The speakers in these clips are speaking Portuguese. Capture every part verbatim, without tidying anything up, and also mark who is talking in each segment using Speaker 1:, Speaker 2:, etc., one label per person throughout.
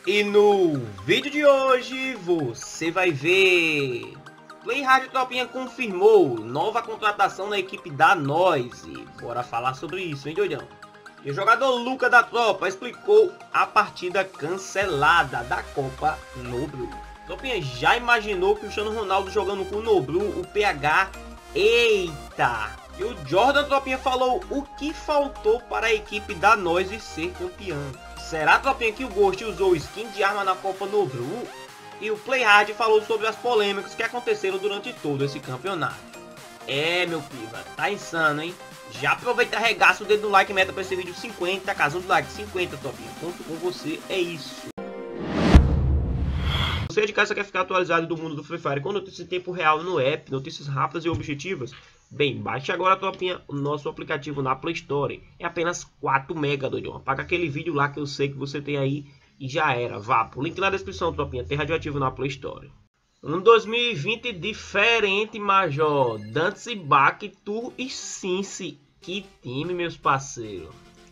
Speaker 1: E no vídeo de hoje você vai ver... Playhard Tropinha confirmou nova contratação na equipe da Noise. Bora falar sobre isso, hein, doidão? E o jogador Luca da Tropa explicou a partida cancelada da Copa Noblu. Tropinha já imaginou que o Cristiano Ronaldo jogando com o Noblu, o P H? Eita! E o Jordan Tropinha falou o que faltou para a equipe da Noise ser campeã. Será, Tropinha, que o Ghost usou skin de arma na Copa Noblu? E o Playhard falou sobre as polêmicas que aconteceram durante todo esse campeonato. É, meu piva, tá insano, hein? Já aproveita e arregaça o dedo no like, meta para esse vídeo cinquenta, casando do like cinquenta, Tropinha. Conto com você, é isso. Você de casa quer ficar atualizado do mundo do Free Fire com notícias em tempo real no app, notícias rápidas e objetivas? Bem, baixe agora, Tropinha, o nosso aplicativo na Play Store. É apenas quatro mega, doidão. Apaga aquele vídeo lá que eu sei que você tem aí e já era. Vá pro link na descrição, Tropinha. Tem radioativo na Play Store. Um dois mil e vinte diferente, Major. Dantes e Bach, Tour e Cincy. Que time, meus parceiros.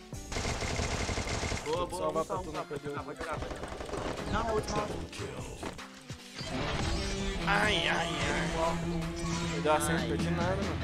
Speaker 1: Boa, boa, boa.
Speaker 2: Na última.
Speaker 3: Ai, ai, ai.
Speaker 2: Não deu acesso de nada, mano.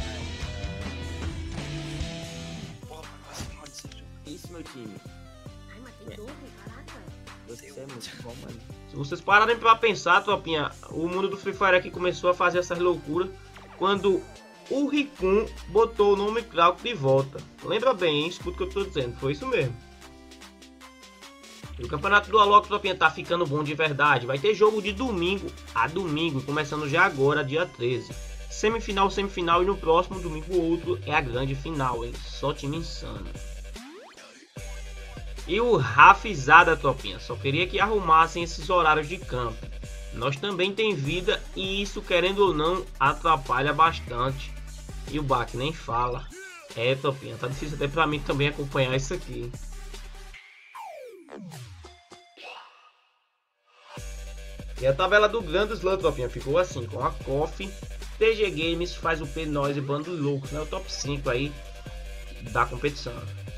Speaker 3: Porra, quase mal desse jogo.
Speaker 4: Isso, meu time.
Speaker 5: Ai, mas tem dúvida, caraca.
Speaker 4: Você é muito bom, mano.
Speaker 1: Se vocês pararem pra pensar, Tropinha, o mundo do Free Fire aqui começou a fazer essas loucuras quando o Rikun botou o nome Krauk de volta. Lembra bem, hein? Escuta o que eu tô dizendo, foi isso mesmo. E o campeonato do Alok, Tropinha, tá ficando bom de verdade. Vai ter jogo de domingo a domingo, começando já agora, dia treze. Semifinal, semifinal e no próximo domingo outro é a grande final, hein? Só time insano. E o Rafizada, Tropinha, só queria que arrumassem esses horários de campo. Nós também tem vida e isso, querendo ou não, atrapalha bastante. E o Bach nem fala. É, Tropinha, tá difícil até pra mim também acompanhar isso aqui. E a tabela do Grande Slam, Tropinha, ficou assim, com a Coffee, T G Games, faz o P Noise e Bando Loucos, né? O top cinco aí da competição.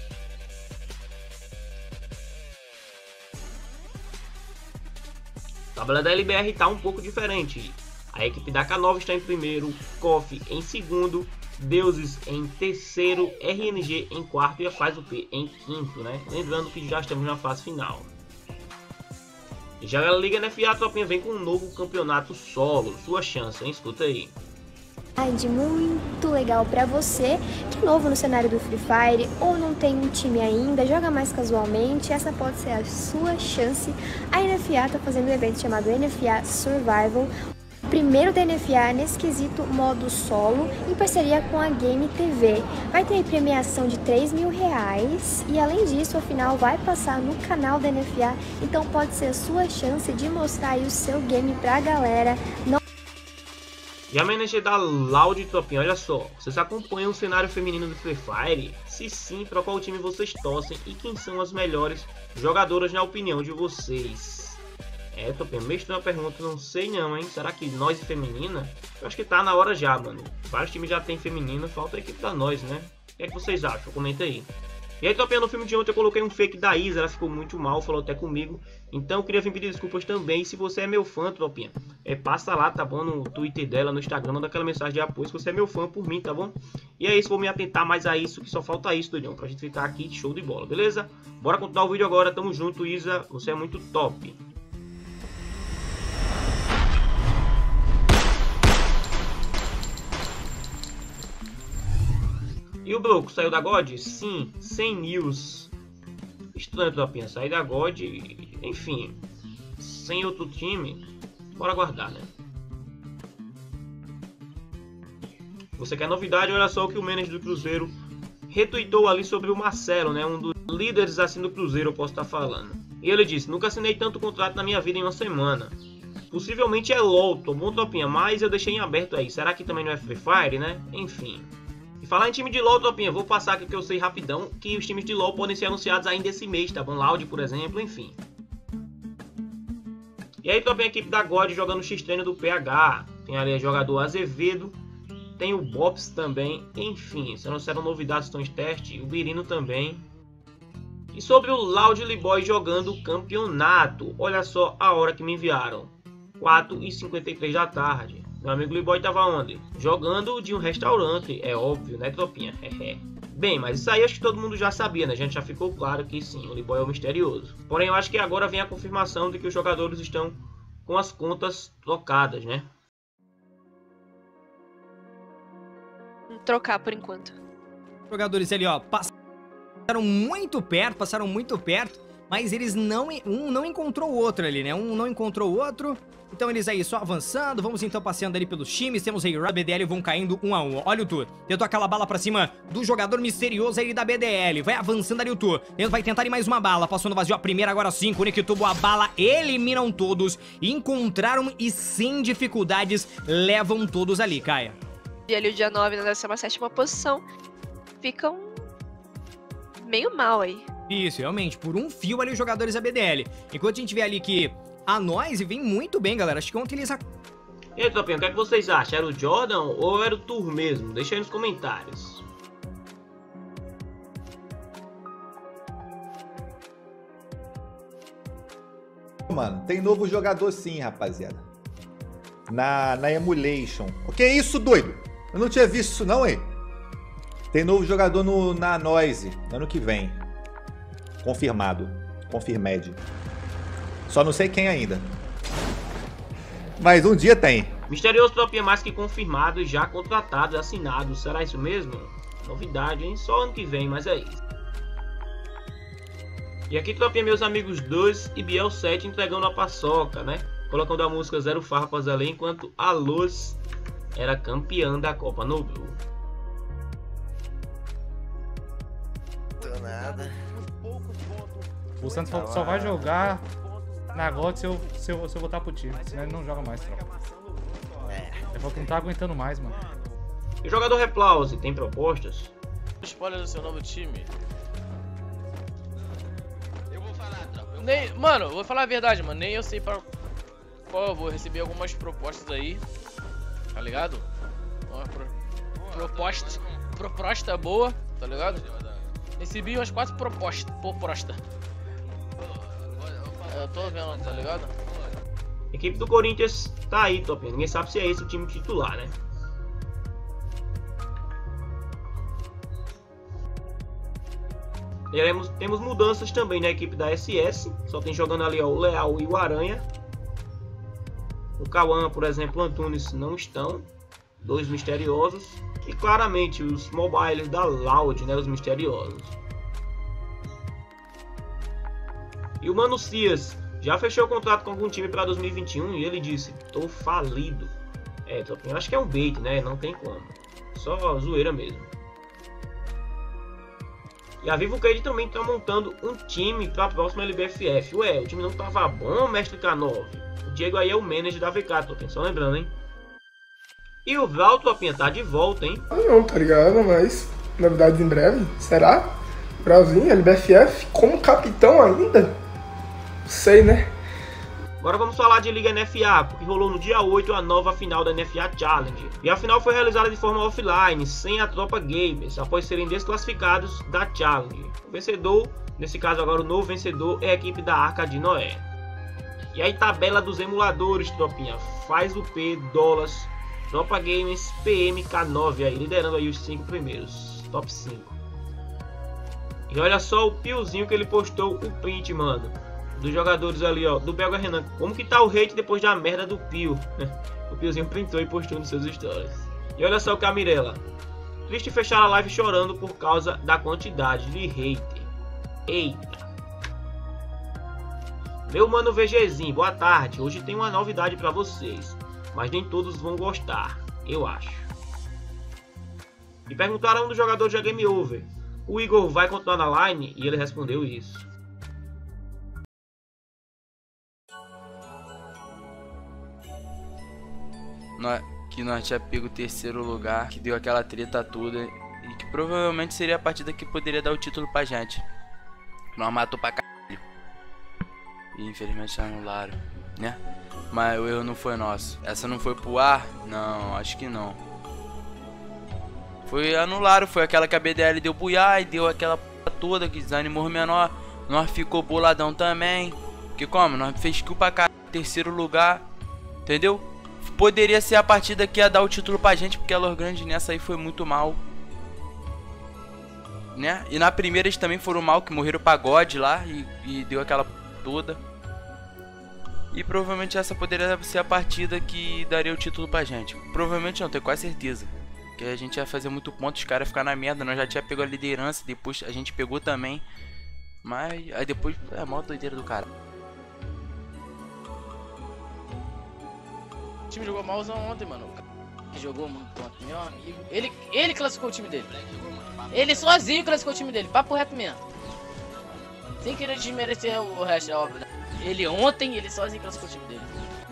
Speaker 1: A tabela da L B R tá um pouco diferente. A equipe da K nove está em primeiro, Coffee em segundo, Deuses em terceiro, R N G em quarto e a Faz o P em quinto, né? Lembrando que já estamos na fase final. Já a Liga N F A, Tropinha, vem com um novo campeonato solo. Sua chance, hein? Escuta aí.
Speaker 6: Muito legal pra você que é novo no cenário do Free Fire ou não tem um time ainda, joga mais casualmente, essa pode ser a sua chance. A N F A tá fazendo um evento chamado N F A Survival, o primeiro da N F A nesse quesito modo solo, em parceria com a Game T V. Vai ter premiação de três mil reais e além disso, a final vai passar no canal da N F A, então pode ser a sua chance de mostrar aí o seu game pra galera. Não...
Speaker 1: E a manager da Loud, Tropinha, olha só, vocês acompanham o cenário feminino do Free Fire? Se sim, para qual time vocês torcem e quem são as melhores jogadoras na opinião de vocês? É, Tropinha, meio estranha a pergunta, não sei não, hein? Será que nós e feminina? Eu acho que tá na hora já, mano. Vários times já tem feminina, falta a equipe da nós, né? O que é que vocês acham? Comenta aí. E aí, Tropinha, no filme de ontem eu coloquei um fake da Isa, ela ficou muito mal, falou até comigo. Então eu queria vir pedir desculpas também. Se você é meu fã, Tropinha, é, passa lá, tá bom? No Twitter dela, no Instagram, manda aquela mensagem de apoio se você é meu fã por mim, tá bom? E é isso, vou me atentar mais a isso, que só falta isso, doidão, pra gente ficar aqui show de bola, beleza? Bora continuar o vídeo agora, tamo junto, Isa, você é muito top. E o Bloco saiu da God? Sim, sem news. Estranho, Tropinha, sair da God, enfim, sem outro time, bora aguardar, né? Você quer novidade? Olha só o que o manager do Cruzeiro retweetou ali sobre o Marcelo, né? Um dos líderes assim do Cruzeiro, eu posso estar falando. E ele disse, nunca assinei tanto contrato na minha vida em uma semana. Possivelmente é LOL, tô bom, Tropinha, mas eu deixei em aberto aí. Será que também não é Free Fire, né? Enfim. E falar em time de LoL, Tropinha, vou passar aqui que eu sei rapidão que os times de LoL podem ser anunciados ainda esse mês, tá bom? Loud, por exemplo, enfim. E aí, Tropinha, a equipe da God jogando o X-Treino do P H. Tem ali o jogador Azevedo, tem o Bops também, enfim. Se anunciaram novidades, estão em teste, o Birino também. E sobre o Loudly Boy jogando o campeonato, olha só a hora que me enviaram, quatro e cinquenta e três da tarde. Meu amigo Liboy tava onde? Jogando de um restaurante, é óbvio, né, tropinha? Bem, mas isso aí acho que todo mundo já sabia, né? A gente já ficou claro que sim, o Liboy é o misterioso. Porém, eu acho que agora vem a confirmação de que os jogadores estão com as contas trocadas, né?
Speaker 7: Trocar por enquanto.
Speaker 8: Jogadores ali, ó, passaram muito perto, passaram muito perto, mas eles não, um não encontrou o outro ali, né? Um não encontrou o outro, então eles aí só avançando, vamos então passeando ali pelos times, temos aí o B D L vão caindo um a um, olha o Tour, tentou aquela bala pra cima do jogador misterioso aí da B D L, vai avançando ali o Tour, vai tentar ir mais uma bala, passou no vazio a primeira, agora sim, o Nick tomou a bala, eliminam todos, encontraram e sem dificuldades levam todos ali, Caia.
Speaker 7: E ali o dia nove na décima sétima posição, ficam meio mal aí.
Speaker 8: Isso, realmente, por um fio ali os jogadores da B D L. Enquanto a gente vê ali que a Noise vem muito bem, galera. Acho que ontem eles...
Speaker 1: E aí, tropinha, o que é que vocês acham? Era o Jordan ou era o Tour mesmo? Deixa aí nos comentários.
Speaker 9: Mano, tem novo jogador sim, rapaziada. Na, na Emulation. O que é isso, doido? Eu não tinha visto isso não, hein? Tem novo jogador no, na Noise, ano que vem. Confirmado. Confirmed. Só não sei quem ainda. Mas um dia tem.
Speaker 1: Misterioso tropinha mais que confirmado e já contratado e assinado. Será isso mesmo? Novidade, hein? Só ano que vem, mas é isso. E aqui tropinha meus amigos dois e Biel sete entregando a paçoca, né? Colocando a música Zero Farpas ali, enquanto a Luz era campeã da Copa no Blue.
Speaker 3: Nada.
Speaker 2: O Santos só vai jogar na G O T se eu, se, eu, se eu voltar pro time, senão ele não joga mais, tropa. Ele falou que não tá aguentando mais, mano.
Speaker 1: E o jogador Replause, tem propostas?
Speaker 10: Spoiler do seu novo time. Eu vou falar, tropa. Nem, mano, vou falar a verdade, mano. Nem eu sei pra qual eu vou receber algumas propostas aí. Tá ligado? Uma pro, proposta, proposta boa, tá ligado? Recebi umas quatro propostas. Proposta. Eu tô vendo, tá ligado?
Speaker 1: A equipe do Corinthians tá aí, top. Ninguém sabe se é esse o time titular, né? Teremos, temos mudanças também na equipe da S S. Só tem jogando ali ó, o Leal e o Aranha. O Cauã, por exemplo, o Antunes não estão. Dois misteriosos. E claramente os mobiles da Loud, né? Os misteriosos. E o Mano Cias já fechou o contrato com algum time para dois mil e vinte e um e ele disse: tô falido. É, eu acho que é um bait, né? Não tem como. Só zoeira mesmo. E a Vivo Cade também tá montando um time para a próxima L B F F. Ué, o time não tava bom, mestre K nove? O Diego aí é o manager da V K, tô só lembrando, hein? E o Val, Tropinha, tá de volta, hein?
Speaker 11: Ah não, tá ligado? Mas novidades em breve, será? Brauzinho, L B F F, como capitão ainda? Sei, né?
Speaker 1: Agora vamos falar de Liga N F A, porque rolou no dia oito a nova final da N F A Challenge. E a final foi realizada de forma offline, sem a tropa Gamers, após serem desclassificados da Challenge. O vencedor, nesse caso agora o novo vencedor, é a equipe da Arca de Noé. E aí tabela dos emuladores, tropinha, faz o P, Dollars, Tropa Games, P M, K nove aí, liderando aí os cinco primeiros, top cinco. E olha só o Piozinho que ele postou o print, mano. Dos jogadores ali, ó, do Belga Renan. Como que tá o hate depois da merda do Pio? O Piozinho printou e postou nos seus stories. E olha só o Camirela. Triste fechar a live chorando por causa da quantidade de hater. Eita. Meu mano VGzinho, boa tarde. Hoje tem uma novidade pra vocês. Mas nem todos vão gostar, eu acho. E perguntaram do jogador de Game Over. O Igor vai continuar na line? E ele respondeu isso.
Speaker 12: Que nós tinha pego o terceiro lugar, que deu aquela treta toda e que provavelmente seria a partida que poderia dar o título pra gente. Nós matou pra caralho e infelizmente anularam, né? Mas o erro não foi nosso. Essa não foi pro ar? Não, acho que não. Foi anularam, foi aquela que a B D L deu buiar e deu aquela p toda que desanimou o menor. Nós ficou boladão também. Que como? Nós fez kill pra cá, terceiro lugar. Entendeu? Poderia ser a partida que ia dar o título pra gente, porque a Lor Grande nessa aí foi muito mal. Né? E na primeira eles também foram mal, que morreram o pagode lá e, e deu aquela toda. E provavelmente essa poderia ser a partida que daria o título pra gente. Provavelmente não, tenho quase certeza. Que a gente ia fazer muito ponto, os caras iam ficar na merda. Nós já tinha pegado a liderança, depois a gente pegou também. Mas aí depois é a maior doideira do cara.
Speaker 10: O time jogou malzão ontem, mano. Ele jogou muito ontem, meu amigo. Ele, ele classificou o time dele. Ele sozinho classificou o time dele, papo reto mesmo. Sem querer desmerecer o resto, é óbvio, né? Ele ontem, ele sozinho classificou o time dele.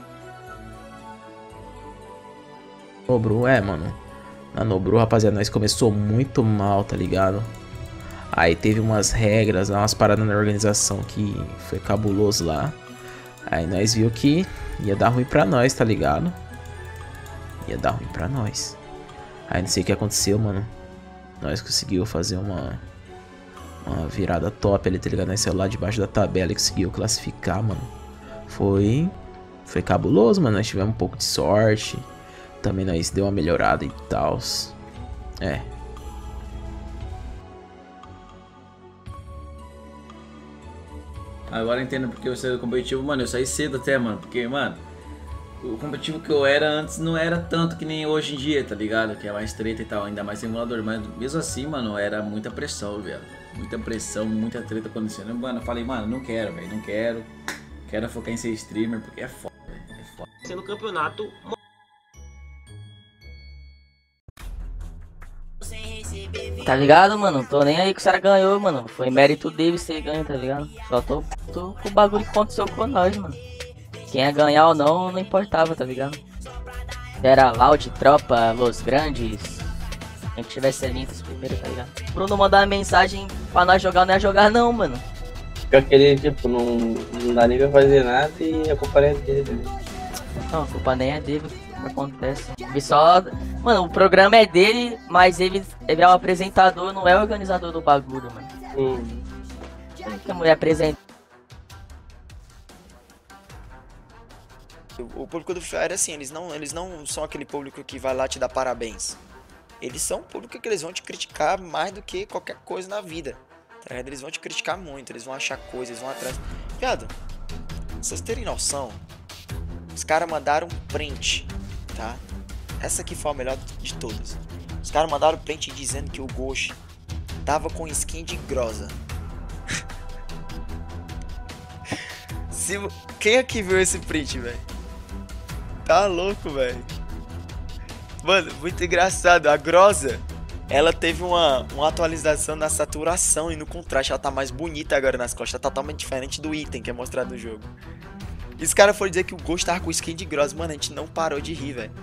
Speaker 13: Nobru, é, mano. Na Nobru, rapaziada, nós começou muito mal, tá ligado? Aí teve umas regras, umas paradas na organização que foi cabuloso lá. Aí nós viu que ia dar ruim pra nós, tá ligado? Ia dar ruim pra nós. Aí não sei o que aconteceu, mano. Nós conseguiu fazer uma Uma virada top ali, tá ligado? Nós saiu lá debaixo da tabela e conseguiu classificar, mano. Foi Foi cabuloso, mano. Nós tivemos um pouco de sorte. Também nós deu uma melhorada e tal. É.
Speaker 14: Agora eu entendo porque eu saí do competitivo, mano. Eu saí cedo até, mano. Porque, mano, o competitivo que eu era antes não era tanto que nem hoje em dia, tá ligado? Que é mais treta e tal, ainda mais simulador. Mas mesmo assim, mano, era muita pressão, velho. Muita pressão, muita treta acontecendo. Mano, eu falei, mano, não quero, velho. Não quero. Quero focar em ser streamer porque é foda, velho. É foda.
Speaker 1: Sendo campeonato.
Speaker 15: Tá ligado, mano? Tô nem aí que o cara ganhou, mano. Foi mérito dele ser ganho, tá ligado? Só tô, tô com o bagulho que aconteceu com nós, mano. Quem ia ganhar ou não, não importava, tá ligado? Era Loud, Tropa, Los Grandes. Quem tivesse lindos primeiro, tá ligado? Bruno mandar uma mensagem pra nós jogar, não ia jogar não, mano.
Speaker 4: Pior que ele, tipo, não, não dá nem pra fazer nada e a culpa é dele, né?
Speaker 15: Não, a culpa nem é dele, o que acontece. Ele só... Mano, o programa é dele, mas ele, ele é o apresentador, não é o organizador do bagulho, mano.
Speaker 4: Hum.
Speaker 15: Como que a mulher apresenta?
Speaker 16: O público do Free Fire, assim, eles não, eles não são aquele público que vai lá te dar parabéns. Eles são um público que eles vão te criticar mais do que qualquer coisa na vida. Tá ligado? Eles vão te criticar muito, eles vão achar coisas, eles vão atrás. Viado, pra vocês terem noção, os caras mandaram um print, tá? Essa aqui foi a melhor de todas. Os caras mandaram um print dizendo que o Ghost tava com skin de Groza. Se... Quem aqui viu esse print, velho? Tá louco, velho. Mano, muito engraçado. A Groza, ela teve uma, uma atualização na saturação e no contraste. Ela tá mais bonita agora nas costas. Tá totalmente diferente do item que é mostrado no jogo. E os caras foram dizer que o Ghost tava com skin de Groza. Mano, a gente não parou de rir, velho.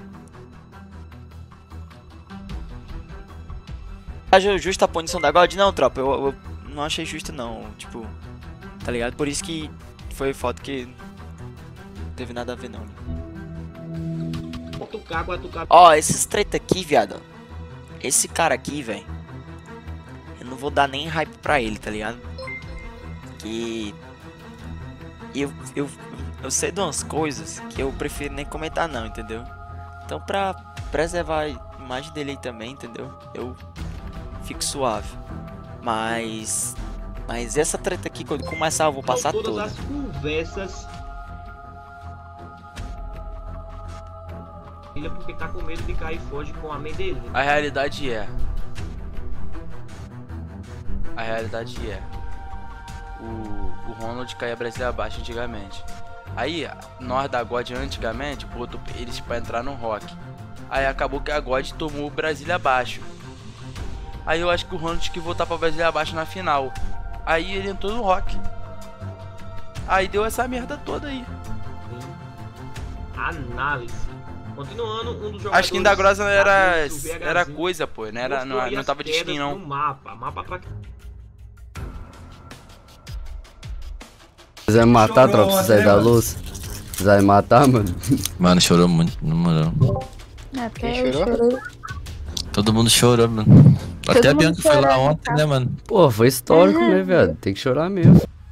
Speaker 16: Acho justa a punição da God? Não, tropa. Eu, eu não achei justo, não. Tipo, tá ligado? Por isso que foi foto que não teve nada a ver, não. Ó, oh, esses treta aqui, viado. Esse cara aqui, velho. Eu não vou dar nem hype pra ele, tá ligado? Que... Eu, eu, eu sei de umas coisas que eu prefiro nem comentar, não, entendeu? Então, pra preservar a imagem dele aí também, entendeu? Eu fico suave. Mas... Mas essa treta aqui, quando começar, eu vou passar toda.
Speaker 1: Todas as conversas... Porque tá com medo de cair foge com a mãe dele.
Speaker 12: A realidade é... A realidade é... O, o Ronald caía Brasil abaixo antigamente. Aí, nós da God antigamente, botou eles pra entrar no rock. Aí acabou que a God tomou o Brasília abaixo. Aí eu acho que o Ronald tinha que voltar pra Brasília abaixo na final. Aí ele entrou no rock. Aí deu essa merda toda aí.
Speaker 1: Análise. Continuando, um dos jogadores...
Speaker 12: A skin da Groza era, era coisa, pô. Não, era, não, não tava de skin, não.
Speaker 1: Mapa, mapa pra...
Speaker 17: Você vai matar, tropa, se sair da luz? Você vai matar, mano?
Speaker 18: Mano, chorou muito, não moral.
Speaker 19: Até eu chorei.
Speaker 18: Todo mundo chorou, mano.
Speaker 19: Todo
Speaker 18: Até a
Speaker 19: mundo
Speaker 18: Bianca foi lá
Speaker 19: chorando,
Speaker 18: ontem,
Speaker 19: tá?
Speaker 18: né, mano?
Speaker 17: Pô, foi histórico, né, velho? Tem que chorar mesmo.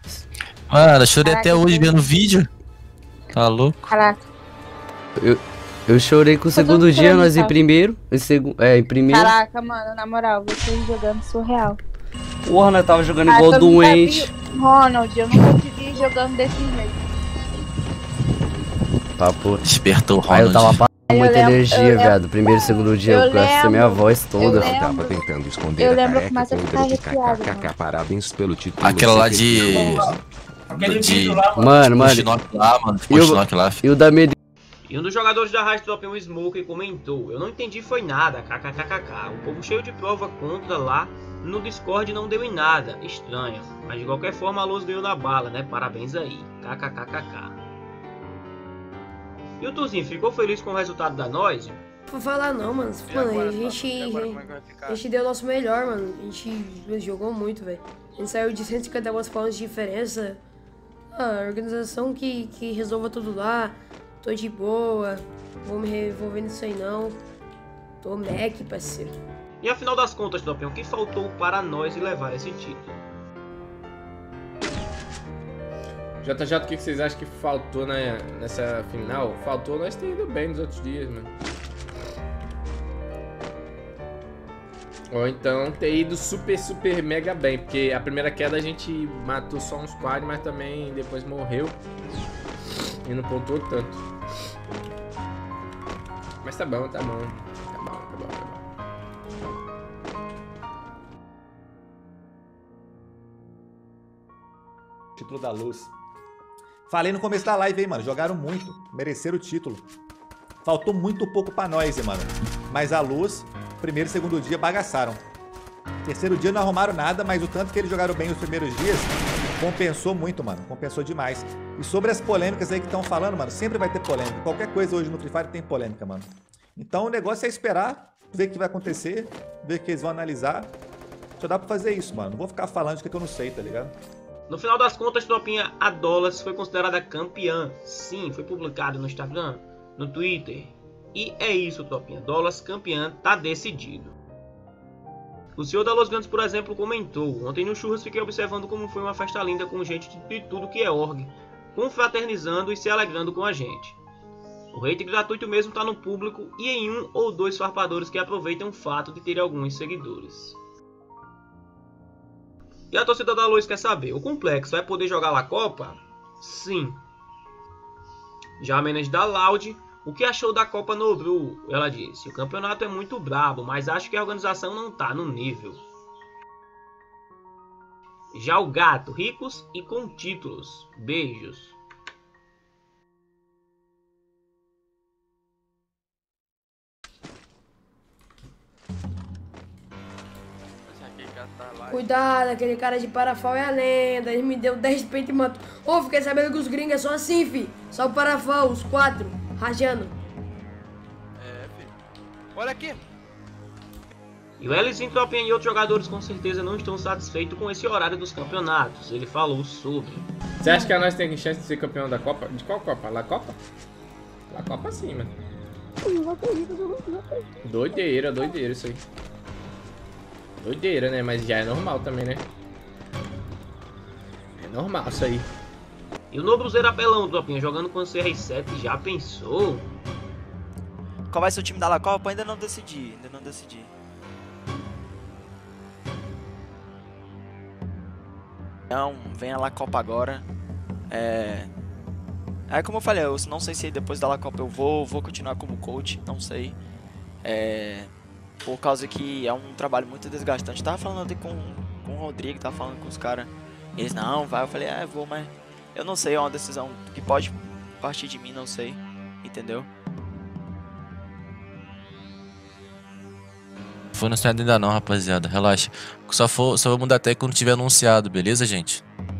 Speaker 18: Mano, eu chorei
Speaker 19: Caraca,
Speaker 18: até hoje
Speaker 19: que-
Speaker 18: vendo o vídeo. Tá louco?
Speaker 19: Caraca.
Speaker 17: Eu, eu chorei com o segundo
Speaker 19: tudo
Speaker 17: dia, nós em
Speaker 19: tá?
Speaker 17: primeiro. Em segu, é, em primeiro.
Speaker 19: Caraca, mano, na moral, vocês jogando surreal.
Speaker 17: Porra, nós tava jogando
Speaker 19: Caraca,
Speaker 17: igual
Speaker 19: eu nunca
Speaker 17: doente.
Speaker 19: vi- Ronald, eu nunca te vi jogando desse jeito.
Speaker 17: Papo.
Speaker 18: Despertou o
Speaker 17: Aí eu tava
Speaker 18: Ronald.
Speaker 17: passando
Speaker 19: Eu
Speaker 17: muita
Speaker 19: lembro-
Speaker 17: energia,
Speaker 19: eu lembro-
Speaker 17: viado. Primeiro e segundo dia,
Speaker 19: eu
Speaker 17: eu gastei minha
Speaker 19: lembro-
Speaker 17: voz toda.
Speaker 19: eu
Speaker 17: velho.
Speaker 19: lembro-
Speaker 20: Tava tentando esconder
Speaker 19: Eu
Speaker 20: a
Speaker 19: lembro que
Speaker 20: careca
Speaker 19: começa a
Speaker 20: com
Speaker 19: ficar
Speaker 20: o grito
Speaker 19: arrepiado,
Speaker 20: kkk. Parabéns pelo título.
Speaker 18: Aquela lá
Speaker 20: você
Speaker 18: de.
Speaker 1: Aquele
Speaker 18: de...
Speaker 1: vídeo lá,
Speaker 17: Mano, mano.
Speaker 18: Puxinock lá, mano.
Speaker 17: E o,
Speaker 18: Puxinock lá.
Speaker 17: e o da Medi...
Speaker 1: E um dos jogadores da Rádio Top, o Smoker, comentou: eu não entendi foi nada, kkkk. O povo cheio de prova contra lá no Discord não deu em nada, estranho. Mas de qualquer forma a Luz ganhou na bala, né? Parabéns aí, kkkk. E o Tuzinho, ficou feliz com o resultado da Noise?
Speaker 21: Vou falar não, mano. Mano, a gente, a gente deu o nosso melhor, mano. A gente jogou muito, velho. A gente saiu de cento e cinquenta pontos de diferença. Ah, a organização que, que resolva tudo lá. Tô de boa. Vou me revolver nisso aí não. Tô Mac, parceiro.
Speaker 1: E afinal das contas, Topião, o que faltou para nós levar esse título?
Speaker 2: J J, o que vocês acham que faltou na, nessa final? Faltou nós ter ido bem nos outros dias, mano. Ou então ter ido super, super mega bem. Porque a primeira queda a gente matou só uns quadros, mas também depois morreu. E não pontuou tanto. Mas tá bom, tá bom. Tá bom, tá bom, tá bom.
Speaker 9: Título da Luz. Falei no começo da live, hein, mano. Jogaram muito. Mereceram o título. Faltou muito pouco pra nós, hein, mano. Mas a Luz, primeiro e segundo dia, bagaçaram. Terceiro dia não arrumaram nada, mas o tanto que eles jogaram bem os primeiros dias, compensou muito, mano. Compensou demais. E sobre as polêmicas aí que estão falando, mano, sempre vai ter polêmica. Qualquer coisa hoje no Free Fire tem polêmica, mano. Então o negócio é esperar, ver o que vai acontecer, ver o que eles vão analisar. Só dá pra fazer isso, mano. Não vou ficar falando de que eu não sei, tá ligado?
Speaker 1: No final das contas, Tropinha, a Dollars foi considerada campeã. Sim, foi publicado no Instagram, no Twitter. E é isso, Tropinha. Dollars campeã, tá decidido. O senhor da Los Grandes, por exemplo, comentou: ontem no Churras fiquei observando como foi uma festa linda com gente de tudo que é org, confraternizando e se alegrando com a gente. O hate gratuito mesmo tá no público e em um ou dois farpadores que aproveitam o fato de ter alguns seguidores. E a torcida da Luz quer saber: o Complexo vai poder jogar lá a Copa? Sim. Já a Menes da Loud, o que achou da Copa Nobru? Ela disse: o campeonato é muito brabo, mas acho que a organização não tá no nível. Já o Gato, ricos e com títulos. Beijos.
Speaker 21: Cuidado, aquele cara de parafal é a lenda. Ele me deu dez peitos e matou. Ô, fiquei sabendo que os gringos é só assim, fi. Só o parafal, os quatro, rajando.
Speaker 10: É, filho. Olha aqui.
Speaker 1: E o Elizinho, Tropinha e outros jogadores com certeza não estão satisfeitos com esse horário dos campeonatos. Ele falou sobre.
Speaker 2: Você acha que a nós tem chance de ser campeão da Copa? De qual Copa? La Copa? La Copa sim, mano. Doideira, doideira isso aí. Doideira, né? Mas já é normal também, né? É normal isso aí.
Speaker 1: E o novo Cruzeiro apelão, Tropinha, jogando com o C R sete, já pensou?
Speaker 16: Qual vai ser o time da La Copa? Ainda não decidi, ainda não decidi. Então, vem a La Copa agora. É... Aí como eu falei, eu não sei se depois da La Copa eu vou, vou continuar como coach, não sei. É... Por causa que é um trabalho muito desgastante. Tava falando até com, com o Rodrigo, tava falando com os caras. Eles, não, vai. Eu falei, ah, eu vou, mas eu não sei, é uma decisão que pode partir de mim, não sei. Entendeu?
Speaker 18: Foi anunciado ainda não, rapaziada. Relaxa. Só, for, só vou mudar até quando tiver anunciado, beleza, gente?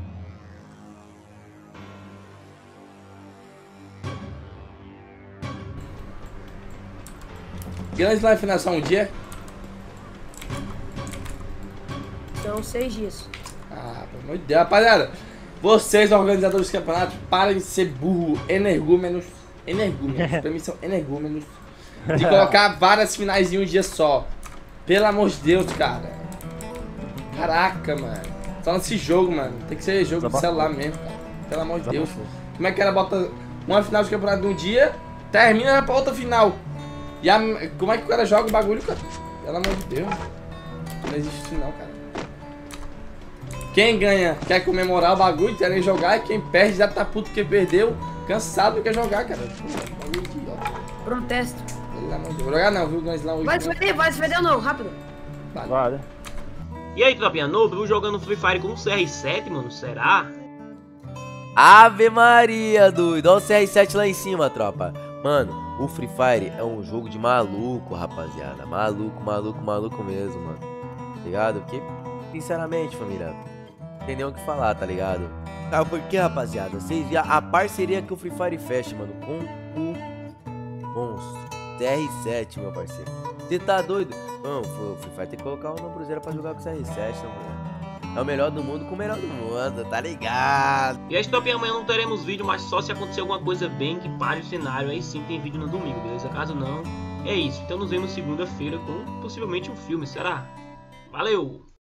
Speaker 2: Grande live final só um dia?
Speaker 21: São seis dias.
Speaker 2: Ah, pelo amor de Deus, rapaziada. Vocês, organizadores dos campeonatos, parem de ser burro, energúmenos. Energúmenos, pra mim são energúmenos. De colocar várias finais em um dia só. Pelo amor de Deus, cara. Caraca, mano. Só nesse jogo, mano. Tem que ser jogo de celular mesmo, cara. Pelo amor de Deus. Como é que ela bota uma final de campeonato num dia, termina e vai pra outra final? E a, como é que o cara joga o bagulho, cara? Pelo amor de Deus. Não existe isso não, cara. Quem ganha quer comemorar o bagulho, quer jogar, e quem perde já tá puto porque perdeu, cansado quer jogar, cara. Pô, bagulho idiota.
Speaker 21: Protesto.
Speaker 2: Pelo amor de Deus. Vou jogar não, viu? Nós lá hoje.
Speaker 21: Vai se feder, vai se feder ou não, rápido.
Speaker 2: Vale.
Speaker 1: E aí, tropinha, Nobru jogando Free Fire com o C R sete, mano, será?
Speaker 5: Ave Maria, doido. Olha o C R sete lá em cima, tropa. Mano, o Free Fire é um jogo de maluco, rapaziada. Maluco, maluco, maluco mesmo, mano. Ligado? Porque, sinceramente, família, não tem nem o que falar, tá ligado? Ah, por que, rapaziada? Vocês viram a parceria que o Free Fire fecha, mano, com o monstro C R sete, meu parceiro. Você tá doido? Não, o Free Fire tem que colocar o Nobruzeira pra jogar com o C R sete, tá, mano? É o melhor do mundo com o melhor do mundo, tá ligado?
Speaker 1: E aí, tropinha, amanhã não teremos vídeo, mas só se acontecer alguma coisa bem que pare o cenário, aí sim tem vídeo no domingo, beleza? Caso não, é isso. Então nos vemos segunda-feira com possivelmente um filme, será? Valeu!